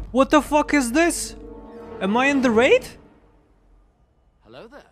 What the fuck is this? Am I in the raid? Hello there.